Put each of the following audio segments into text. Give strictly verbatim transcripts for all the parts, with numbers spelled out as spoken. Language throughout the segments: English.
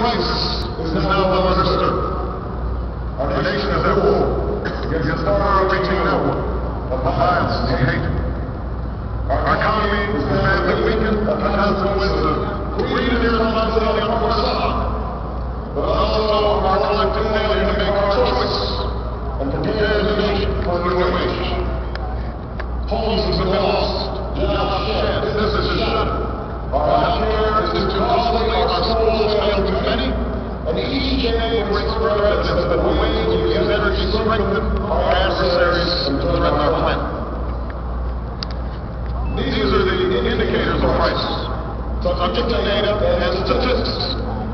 crisis is now well understood. Our nation is at war against a far-reaching network of violence and hate. Our economy is badly weakened as a consequence of greed and irresponsibility on our side, but also our collective failure to make our choice and prepare the nation for a new age. Homes have been lost, jobs shed, businesses shut. Our healthcare is too costly, our schools fail too many, and each day brings further evidence that the ways we use energy strengthen our adversaries and threaten our planet. These are the indicators of crisis, subject to data and statistics.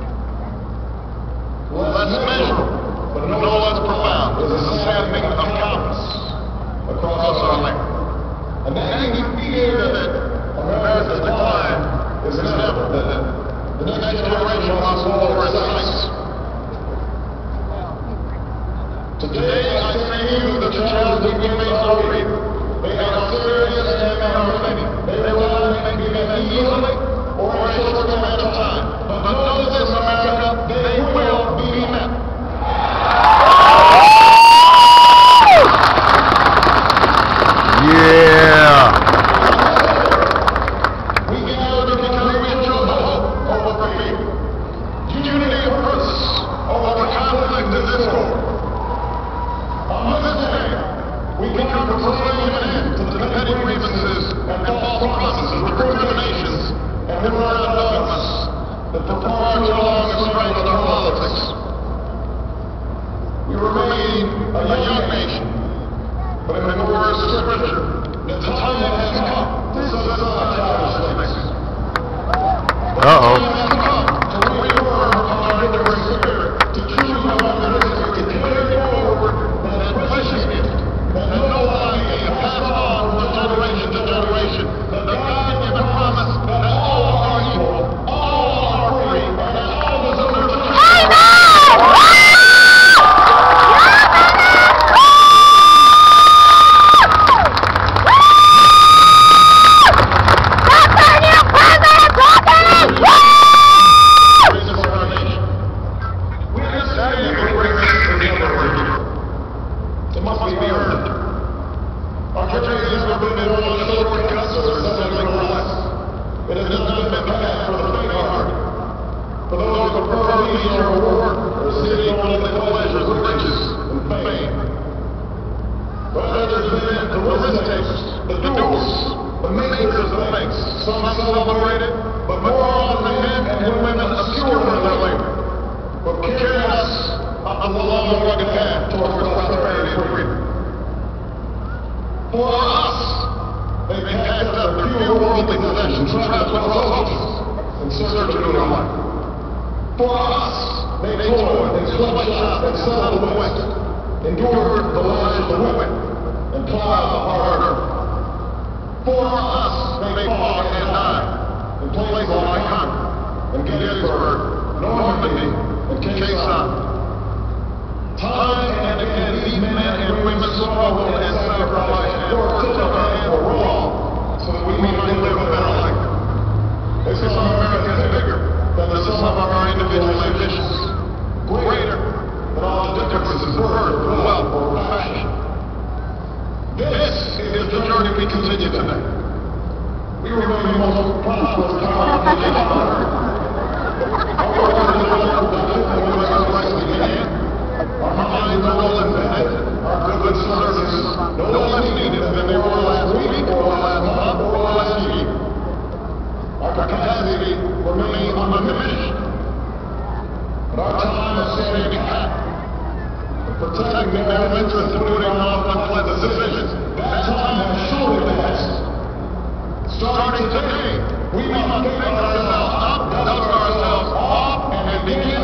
Less measurable, but no less profound, is the saddening of countless across our land. And any fear that America's decline is inevitable, that the next generation must fall for its sights. Today, I say to you that the challenges we face are real. They are serious and they are many. They will not be met easily or in a short amount of time. But know this, America, they will be met. Yeah. We gather because we show hope over fear, unity of purpose over conflict and discord. On this day, we come to proclaim an end to the petty grievances and false promises, recriminations, and moral dogmas that for far too long have strangled our politics. We remain a young nation, but in the words of Scripture, the time has come to set aside childish things. Uh-oh. The time has come to reaffirm our enduring spirit, to choose our history, to carry forward that precious gift, that no idea passed on from generation to generation, that the God-given promise that all are equal, all are free, and all deserve to It must be earned. Our country has never been one of shortcuts or settling for less. It has not been bad for the faint-hearted. For those who prefer leisure or work or seeking only the pleasures of riches and fame. But others have been the risk-takers, the doers, the makers of things. Some celebrated, but more often than men and women obscure in their labor. But carry us on the long and rugged path towards prosperity and freedom. For us, they packed up their few worldly possessions and traveled across oceans in search of new life. For us, they toiled and sweatshop and settled the west, endured the lies of the women, and plowed the hard earth. For us, they fought and died in places like Concord and Gettysburg, Normandy, and Khe Sanh. Time and again, these men and women struggled and sacrificed and worked till their hands were raw so that we might live a better life. They saw America as bigger than the sum of our individual ambitions, greater than all the differences in birth, wealth, or profession. This is the journey we continue today. We remain the most prosperous powerful nation on earth. Our organization productive and U S rightly began. Our minds are well embedded, our goods and services no less needed than they were last week, or last month, or last year. Our capacity remains undiminished. But our time of standing pat and protecting their interests and putting off unpleasant decisions, that time has surely passed. Starting today, we must pick ourselves up, dust ourselves off, and begin